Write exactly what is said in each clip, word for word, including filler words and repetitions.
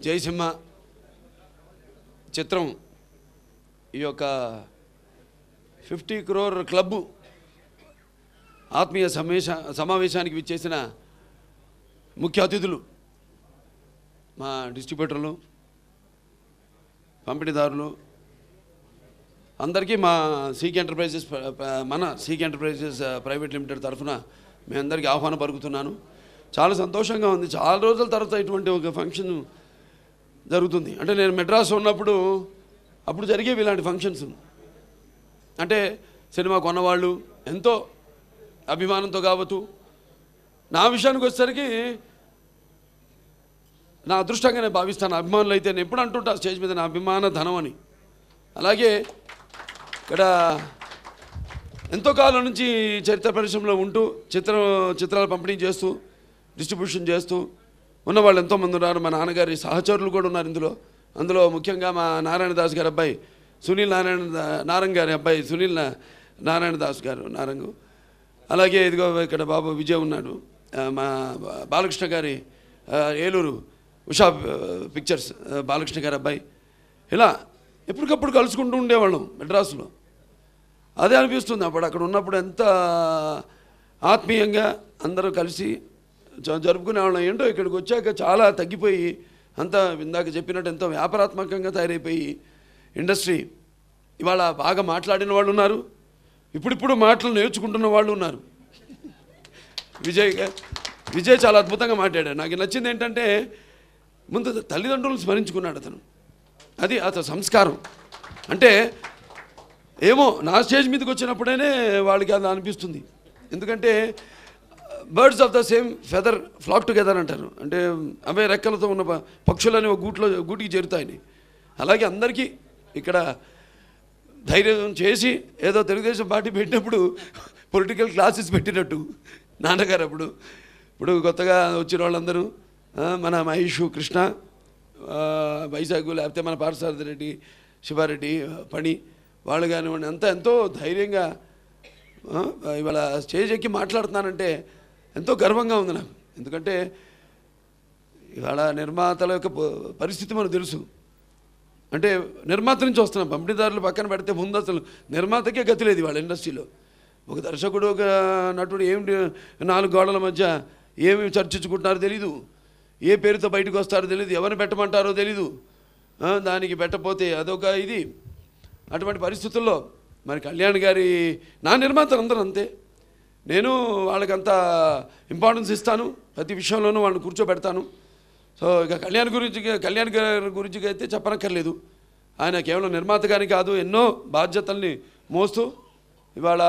జై సింహ చిత్రం ఈ యొక్క ఫిఫ్టీ క్రోర్ క్లబ్ ఆత్మీయ సమావేశ సమావేశానికి విచ్చేసిన ముఖ్య అతిథులు మా డిస్ట్రిబ్యూటర్లు పంపిణీదారులు అందరికీ మా సీక్ ఎంటర్ప్రైజెస్ మన సీక్ ఎంటర్ప్రైజెస్ ప్రైవేట్ లిమిటెడ్ తరఫున మీ అందరికీ ఆహ్వానం పలుకుతున్నాను. చాలా సంతోషంగా ఉంది. చాలా రోజుల తర్వాత ఇటువంటి ఒక ఫంక్షన్ జరుగుతుంది. అంటే నేను మెడ్రాస్ ఉన్నప్పుడు అప్పుడు జరిగేవి ఇలాంటి ఫంక్షన్స్. అంటే సినిమా కొన్నవాళ్ళు ఎంతో అభిమానంతో కావచ్చు. నా విషయానికి వచ్చేసరికి నా అదృష్టంగా నేను భావిస్తాను. అభిమానులు అయితే నేను ఎప్పుడు అంటుంటా స్టేజ్ మీద నా అభిమాన ధనం అని. అలాగే ఇక్కడ ఎంతో కాలం నుంచి చరిత్ర పరిశ్రమలో ఉంటూ చిత్ర చిత్రాలు పంపిణీ చేస్తూ డిస్ట్రిబ్యూషన్ చేస్తూ ఉన్న వాళ్ళు ఎంతోమంది ఉన్నారు. మా నాన్నగారి సహచరులు కూడా ఉన్నారు ఇందులో. అందులో ముఖ్యంగా మా నారాయణ దాస్ గారి అబ్బాయి సునీల్ నారాయణ నారంగ్ గారి అబ్బాయి సునీల్ నారాయణ దాస్ గారు నారంగు. అలాగే ఇదిగో ఇక్కడ బాబు విజయ్ ఉన్నాడు. మా బాలకృష్ణ గారి ఏలూరు ఉషా పిక్చర్స్ బాలకృష్ణ గారి అబ్బాయి. ఇలా ఎప్పటికప్పుడు కలుసుకుంటూ ఉండేవాళ్ళం మెడ్రాసులో. అదే అనిపిస్తుంది. అప్పుడు అక్కడ ఉన్నప్పుడు ఎంత ఆత్మీయంగా అందరూ కలిసి జరుపుకునేవాళ్ళం. ఏంటో ఇక్కడికి వచ్చాక చాలా తగ్గిపోయి అంతా ఇందాక చెప్పినట్టు ఎంతో వ్యాపారాత్మకంగా తయారైపోయి ఇండస్ట్రీ ఇవాళ బాగా మాట్లాడిన వాళ్ళు ఉన్నారు. ఇప్పుడిప్పుడు మాటలు నేర్చుకుంటున్న వాళ్ళు ఉన్నారు. విజయ్ విజయ్ చాలా అద్భుతంగా మాట్లాడాడు. నాకు నచ్చింది ఏంటంటే ముందు తల్లిదండ్రులను స్మరించుకున్నాడు అతను. అది అతని సంస్కారం. అంటే ఏమో నా స్టేజ్ మీదకి వచ్చినప్పుడైనే వాళ్ళకి అది అనిపిస్తుంది. ఎందుకంటే birds of the same feather flock together అంటారు. అంటే అవే రెక్కలతో ఉన్న పక్షులని ఒక గూట్లో గూటికి చేరుతాయని. అలాగే అందరికీ ఇక్కడ ధైర్యం చేసి ఏదో తెలుగుదేశం పార్టీ పెట్టినప్పుడు పొలిటికల్ క్లాసెస్ పెట్టినట్టు నాన్నగారు అప్పుడు ఇప్పుడు కొత్తగా వచ్చిన వాళ్ళందరూ మన మహేష్ కృష్ణ వైజాగ్ లేకపోతే మన పార్థసారథి రెడ్డి శివారెడ్డి పని వాళ్ళు కానివ్వండి అంతా ఎంతో ధైర్యంగా ఇవాళ స్టేజ్ ఎక్కి మాట్లాడుతున్నానంటే ఎంతో గర్వంగా ఉంది నాకు. ఎందుకంటే ఇవాళ నిర్మాతల యొక్క పరిస్థితి మనకు తెలుసు. అంటే నిర్మాత నుంచి వస్తున్నాం. పంపిణీదారులు పక్కన పెడితే ముందు అసలు నిర్మాతకే గతి లేదు వాళ్ళ ఇండస్ట్రీలో. ఒక దర్శకుడు ఒక నటుడు ఏమి నాలుగు గోడల మధ్య ఏమి చర్చించుకుంటున్నారో తెలీదు, ఏ పేరుతో బయటకు వస్తారో తెలీదు, ఎవరిని పెట్టమంటారో తెలీదు, దానికి పెట్టకపోతే అదొక ఇది. అటువంటి పరిస్థితుల్లో మరి కళ్యాణ్ గారి నా నిర్మాతలు అందరూ అంతే. నేను వాళ్ళకంత ఇంపార్టెన్స్ ఇస్తాను. ప్రతి విషయంలోనూ వాళ్ళని కూర్చోబెడతాను. సో ఇక కళ్యాణ్ గురించి కళ్యాణ్ గారి గురించి అయితే చెప్పనక్కర్లేదు. ఆయన కేవలం నిర్మాతగాని కాదు, ఎన్నో బాధ్యతల్ని మోస్తూ ఇవాళ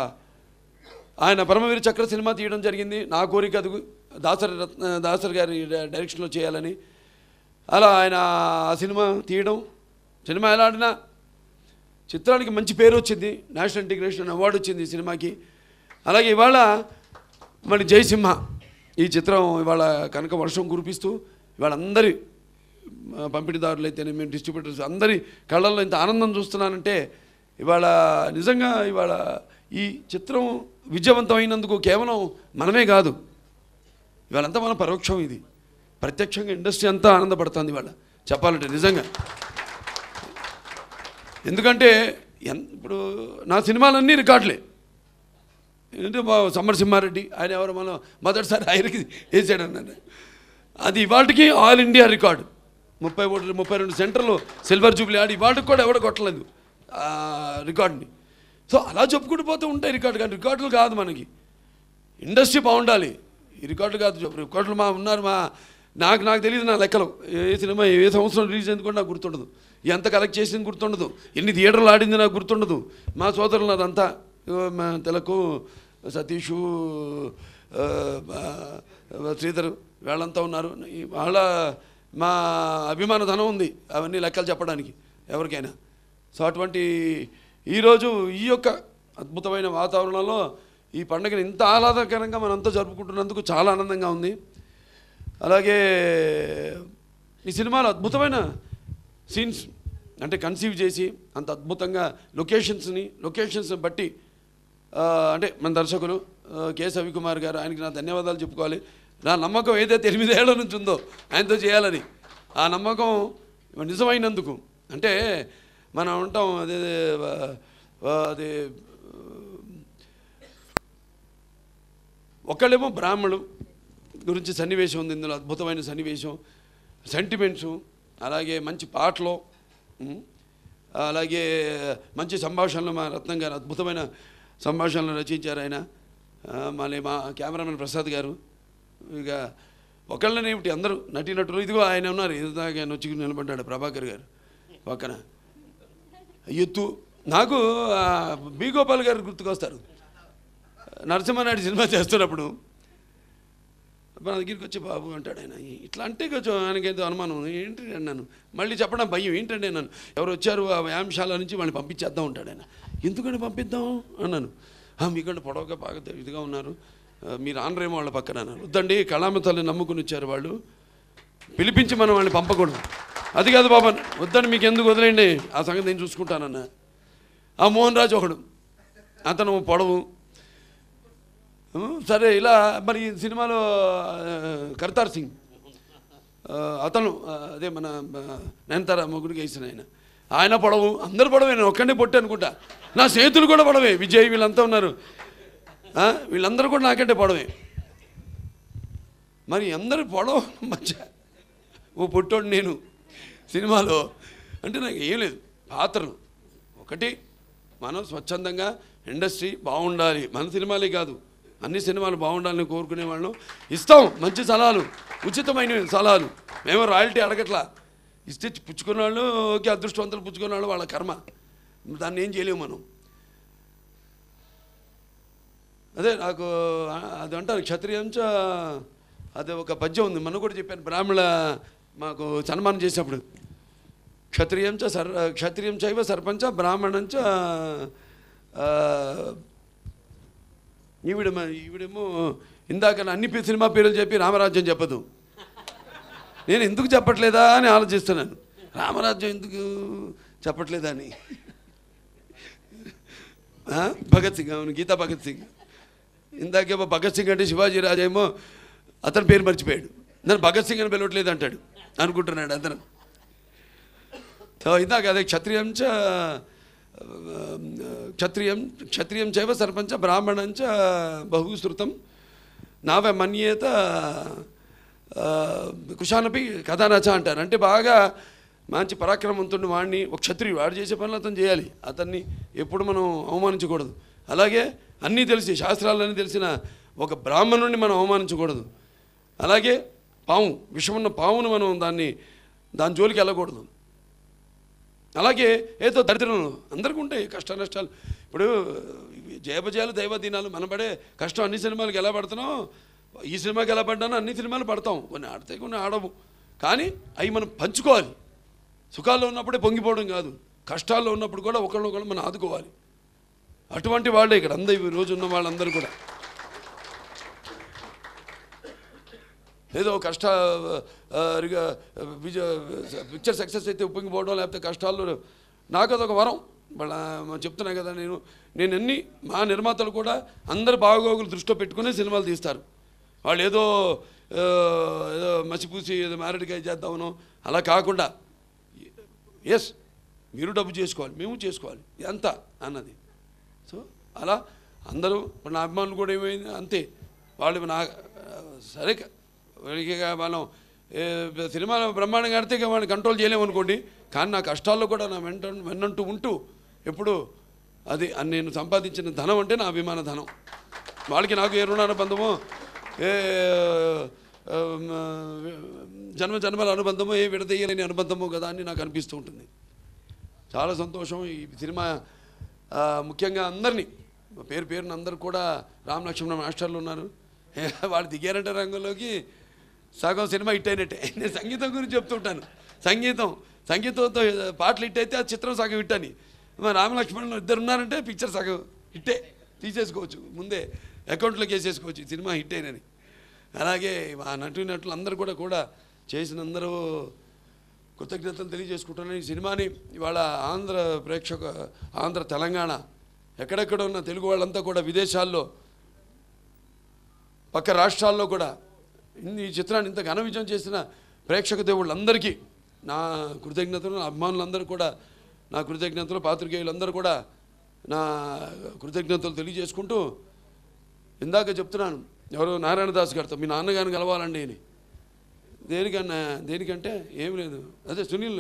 ఆయన పరమవీర చక్ర సినిమా తీయడం జరిగింది. నా కోరిక అది దాసరి రత్న దాసరి గారి డైరెక్షన్లో చేయాలని. అలా ఆయన ఆ సినిమా తీయడం, సినిమా ఎలా ఆడినా చిత్రానికి మంచి పేరు వచ్చింది. నేషనల్ ఇంటిగ్రేషన్ అవార్డు వచ్చింది ఈ సినిమాకి. అలాగే ఇవాళ మరి జై సింహ ఈ చిత్రం ఇవాళ కనుక వర్షం కురిపిస్తూ ఇవాళ అందరి పంపిణీదారులు అయితే మేము డిస్ట్రిబ్యూటర్స్ అందరి కళ్ళల్లో ఇంత ఆనందం చూస్తున్నానంటే ఇవాళ నిజంగా ఇవాళ ఈ చిత్రం విజయవంతమైనందుకు కేవలం మనమే కాదు, ఇవాళంతా మన పరోక్షం. ఇది ప్రత్యక్షంగా ఇండస్ట్రీ అంతా ఆనందపడుతుంది ఇవాళ చెప్పాలంటే నిజంగా. ఎందుకంటే ఇప్పుడు నా సినిమాలన్నీ రికార్డులే. ఏంటంటే సమ్మర్ సింహారెడ్డి ఆయన ఎవరు మనం మొదటిసారి ఆయనకి వేసాడు అన్నాడు. అది ఇవాటికి ఆల్ ఇండియా రికార్డు. ముప్పై ఒకటి ముప్పై రెండు సెంటర్లు సిల్వర్ జూబ్లీ ఆడి ఇవాటికి కూడా ఎవడ కొట్టలేదు రికార్డుని. సో అలా చెప్పుకుంటూ పోతూ ఉంటాయి రికార్డు. కానీ రికార్డులు కాదు మనకి, ఇండస్ట్రీ బాగుండాలి. ఈ రికార్డులు కాదు, రికార్డులు మా ఉన్నారు. మా నాకు నాకు తెలియదు నా లెక్కలు. ఏ సినిమా ఏ సంవత్సరం రిలీజ్ అయింది కూడా నాకు గుర్తుండదు, ఎంత కలెక్ట్ చేసింది గుర్తుండదు, ఎన్ని థియేటర్లు ఆడింది నాకు గుర్తుండదు. మా సోదరులు అదంతా మా తెలకు సతీషు శ్రీధర్ వాళ్ళంతా ఉన్నారు. వాళ్ళ మా అభిమాన ధనం ఉంది అవన్నీ లెక్కలు చెప్పడానికి ఎవరికైనా. సో అటువంటి ఈరోజు ఈ యొక్క అద్భుతమైన వాతావరణంలో ఈ పండుగను ఇంత ఆహ్లాదకరంగా మనంతా జరుపుకుంటున్నందుకు చాలా ఆనందంగా ఉంది. అలాగే ఈ సినిమాలో అద్భుతమైన సీన్స్ అంటే కన్సీవ్ చేసి అంత అద్భుతంగా లొకేషన్స్ని లొకేషన్స్ని బట్టి అంటే మన దర్శకులు కె సవికుమార్ గారు, ఆయనకి నా ధన్యవాదాలు చెప్పుకోవాలి. నా నమ్మకం ఏదైతే ఎనిమిదేళ్ల నుంచి ఉందో ఆయనతో చేయాలని ఆ నమ్మకం నిజమైనందుకు. అంటే మనం ఉంటాం అదే అదే ఒకళ్ళేమో బ్రాహ్మణులు గురించి సన్నివేశం ఉంది ఇందులో, అద్భుతమైన సన్నివేశం, సెంటిమెంట్సు, అలాగే మంచి పాటలు, అలాగే మంచి సంభాషణలు. మా రత్నం గారు అద్భుతమైన సంభాషణలు రచించారు ఆయన. మళ్ళీ మా కెమెరామెన్ ప్రసాద్ గారు. ఇక ఒకళ్ళనేమిటి అందరూ నటీనటులు. ఇదిగో ఆయన ఉన్నారు, ఇదిదాకా ఆయన వచ్చి నిలబడ్డాడు ప్రభాకర్ గారు పక్కన. ఎత్తు నాకు బి గోపాల్ గారు గుర్తుకొస్తారు. నరసింహనాయుడు సినిమా చేస్తున్నప్పుడు మన దగ్గరికి వచ్చి బాబు అంటాడు ఆయన. ఇట్లా అంటే కొంచెం ఆయనకేంతో అనుమానం, ఏంటి అన్నాను. మళ్ళీ చెప్పడం భయం, ఏంటంటే నన్ను ఎవరు వచ్చారు ఆ వ్యాయామశాల నుంచి వాళ్ళని పంపించేద్దాం ఉంటాడు ఆయన. ఎందుకని పంపిద్దాం అన్నాను. మీకంటే పొడవగా బాగా ఇదిగా ఉన్నారు, మీరు ఆనరేమో వాళ్ళ పక్కన అన్నారు. వద్దండి, కళామతల్ని నమ్ముకుని వచ్చారు వాళ్ళు, పిలిపించి మనం వాళ్ళని పంపకూడదు. అది కాదు బాబా, వద్దని మీకు ఎందుకు వదిలేండి, ఆ సంగతి నేను చూసుకుంటానన్న. ఆ మోహన్ రాజు ఒకడు, అతను పొడవు. సరే ఇలా మరి సినిమాలో కర్తార్ సింగ్ అతను అదే మన నయనతార మొగుడికి వేసిన ఆయన, ఆయన పొడవు. అందరు పొడవే, నేను ఒక్కడే పొట్టి అనుకుంటా. నా స్నేహితులు కూడా పొడవే, విజయ్ వీళ్ళంతా ఉన్నారు, వీళ్ళందరూ కూడా నాకంటే పొడవే. మరి అందరూ పొడవ మధ్య ఓ పొట్టోడు నేను సినిమాలో. అంటే నాకు ఏం లేదు, పాత్రలు ఒకటి. మనం స్వచ్ఛందంగా ఇండస్ట్రీ బాగుండాలి, మన సినిమాలే కాదు అన్ని సినిమాలు బాగుండాలని కోరుకునే వాళ్ళం. ఇస్తాం మంచి సలహాలు, ఉచితమైన సలహాలు. మేము రాయల్టీ అడగట్లా, ఇస్తే పుచ్చుకున్న వాళ్ళు ఓకే, అదృష్టవంతులు పుచ్చుకున్న వాళ్ళు వాళ్ళ కర్మ, దాన్ని ఏం చేయలేము మనం. అదే నాకు అది అంటారు క్షత్రియంచ, అదే ఒక పద్యం ఉంది, మనం కూడా చెప్పాను. బ్రాహ్మణ మాకు సన్మానం చేసినప్పుడు క్షత్రియంచ సర్ క్షత్రియం చైవ సర్పంచ బ్రాహ్మణంచ, ఈవిడ ఈవిడేమో ఇందాక అన్ని సినిమా పేర్లు చెప్పి రామరాజ్యం చెప్పదు. నేను ఎందుకు చెప్పట్లేదా అని ఆలోచిస్తున్నాను, రామరాజ్యం ఎందుకు చెప్పట్లేదా అని. భగత్ సింగ్, అవును గీతా భగత్ సింగ్. ఇందాకేమో భగత్ సింగ్ అంటే శివాజీ రాజేమో అతని పేరు మర్చిపోయాడు, నన్ను భగత్ సింగ్ అని పిలవట్లేదు అంటాడు అనుకుంటున్నాడు అతను. ఇందాక అదే క్షత్రియంచ క్షత్రియం క్షత్రియం చైవ సర్పంచ బ్రాహ్మణంచ బహుశ్రుతం నావ మన్యేత కుశానపి కథానచ అంటారు. అంటే బాగా మంచి పరాక్రమంతుడిని వాడిని, ఒక క్షత్రియుడు వాడు చేసే పనులు అతను చేయాలి, అతన్ని ఎప్పుడు మనం అవమానించకూడదు. అలాగే అన్నీ తెలిసి శాస్త్రాలన్నీ తెలిసిన ఒక బ్రాహ్మణుడిని మనం అవమానించకూడదు. అలాగే పాము, విషమున్న పామును మనం దాన్ని దాని జోలికి వెళ్ళకూడదు. అలాగే ఏదో దరిద్రం అందరికీ ఉంటాయి కష్ట నష్టాలు. ఇప్పుడు జయపజయాలు దైవదీనాలు, మనం పడే కష్టం అన్ని సినిమాలకు ఎలా పడుతున్నాం, ఈ సినిమాకి ఎలా పడ్డానో అన్ని సినిమాలు పడతాం, కొన్ని ఆడితే కొన్ని ఆడవు. కానీ అవి మనం పంచుకోవాలి. సుఖాల్లో ఉన్నప్పుడే పొంగిపోవడం కాదు, కష్టాల్లో ఉన్నప్పుడు కూడా ఒకళ్ళొకళ్ళు మనం ఆదుకోవాలి. అటువంటి వాళ్ళే ఇక్కడ అందరూ ఈ రోజు ఉన్న వాళ్ళందరూ కూడా. ఏదో కష్ట విజయ పిక్చర్ సక్సెస్ అయితే ఉప్పొంగిపోవడం, లేకపోతే కష్టాల్లో, నాకు అదొక వరం. వాళ్ళ చెప్తున్నా కదా, నేను నేను అన్ని మా నిర్మాతలు కూడా అందరు బాగోగులు దృష్టిలో పెట్టుకునే సినిమాలు తీస్తారు. వాళ్ళు ఏదో ఏదో మసిపూసి ఏదో మ్యారేడ్గా చేద్దామనో అలా కాకుండా, ఎస్ మీరు డబ్బు చేసుకోవాలి, మేము చేసుకోవాలి, ఎంత అన్నది. సో అలా అందరూ నా అభిమానులు కూడా ఏమైంది అంతే. వాళ్ళు నా సరే వీళ్ళకి మనం సినిమాలో బ్రహ్మాండంగా ఆడితే వాడిని కంట్రోల్ చేయలేము అనుకోండి. కానీ నా కష్టాల్లో కూడా నా వెంట వెన్నంటూ ఉంటూ ఎప్పుడు అది నేను సంపాదించిన ధనం అంటే నా అభిమాన ధనం. వాళ్ళకి నాకు ఏ రుణానుబంధమో, ఏ జన్మ జన్మల అనుబంధమో, ఏ విడదీయలేని అనుబంధమో కదా అని నాకు అనిపిస్తూ ఉంటుంది. చాలా సంతోషం. ఈ సినిమా ముఖ్యంగా అందరినీ పేరు పేరున అందరు కూడా రామ్ లక్ష్మణ మాస్టర్లు ఉన్నారు, వాళ్ళు దిగారంటే రంగంలోకి సగం సినిమా హిట్ అయినట్టే. నేను సంగీతం గురించి చెప్తుంటాను, సంగీతం సంగీతంతో పాటలు హిట్ అయితే ఆ చిత్రం సగం హిట్ అని. మరి రామలక్ష్మణులు ఇద్దరు ఉన్నారంటే పిక్చర్ సగం హిట్టే, తీసేసుకోవచ్చు, ముందే అకౌంట్లోకి వేసేసుకోవచ్చు సినిమా హిట్ అయినని. అలాగే ఆ నటు నటులు అందరూ కూడా కూడా చేసిన అందరూ కృతజ్ఞతలు తెలియజేసుకుంటున్నాను. ఈ సినిమాని ఇవాళ ఆంధ్ర ప్రేక్షక ఆంధ్ర తెలంగాణ ఎక్కడెక్కడ ఉన్న తెలుగు వాళ్ళంతా కూడా విదేశాల్లో పక్క రాష్ట్రాల్లో కూడా ఈ చిత్రాన్ని ఇంత ఘన విజయం చేసిన ప్రేక్షక దేవుళ్ళందరికీ నా కృతజ్ఞతలు, నా అభిమానులందరూ కూడా నా కృతజ్ఞతలు, పాత్రికేయులందరూ కూడా నా కృతజ్ఞతలు తెలియజేసుకుంటూ, ఇందాక చెప్తున్నాను ఎవరో నారాయణదాస్ గారితో మీ నాన్నగారిని కలవాలండి అని. దేనికన్నా దేనికంటే ఏమి లేదు, అదే సునీల్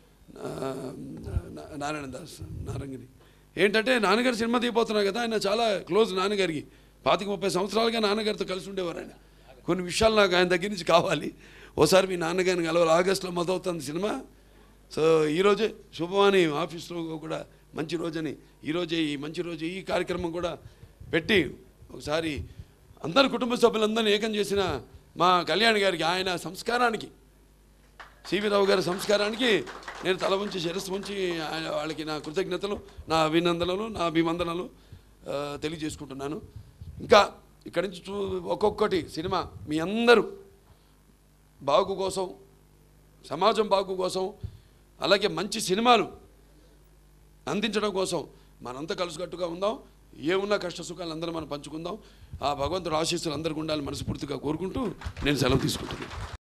నారాయణదాస్ నారంగిని ఏంటంటే నాన్నగారు సినిమా తీయబోతున్నారు కదా, ఆయన చాలా క్లోజ్ నాన్నగారికి, పాతిక ముప్పై సంవత్సరాలుగా నాన్నగారితో కలిసి ఉండేవారు ఆయన. కొన్ని విషయాలు నాకు ఆయన దగ్గర నుంచి కావాలి, ఓసారి మీ నాన్నగారిని కలవాలి, ఆగస్టులో మొదలవుతుంది సినిమా. సో ఈరోజే శుభవాణి ఆఫీస్లో కూడా మంచి రోజని, ఈరోజే ఈ మంచి రోజు ఈ కార్యక్రమం కూడా పెట్టి ఒకసారి అందరు కుటుంబ సభ్యులందరినీ ఏకం చేసిన మా కళ్యాణ్ గారికి, ఆయన సంస్కారానికి, సివి రావు గారి సంస్కారానికి నేను తల ఉంచి శిరస్సు ఉంచి ఆయన వాళ్ళకి నా కృతజ్ఞతలు, నా అభినందనలు, నా అభివందనలు తెలియజేసుకుంటున్నాను. ఇంకా ఇక్కడి నుంచి చూ ఒక్కొక్కటి సినిమా మీ అందరూ బాగు కోసం, సమాజం బాగు కోసం, అలాగే మంచి సినిమాలు అందించడం కోసం మనంతా కలిసికట్టుగా ఉందాం. ఏమున్నా కష్ట సుఖాలు అందరూ మనం పంచుకుందాం. ఆ భగవంతుడు ఆశీస్సులు అందరికీ ఉండాలని మనస్ఫూర్తిగా కోరుకుంటూ నేను సెలవు తీసుకుంటున్నాను.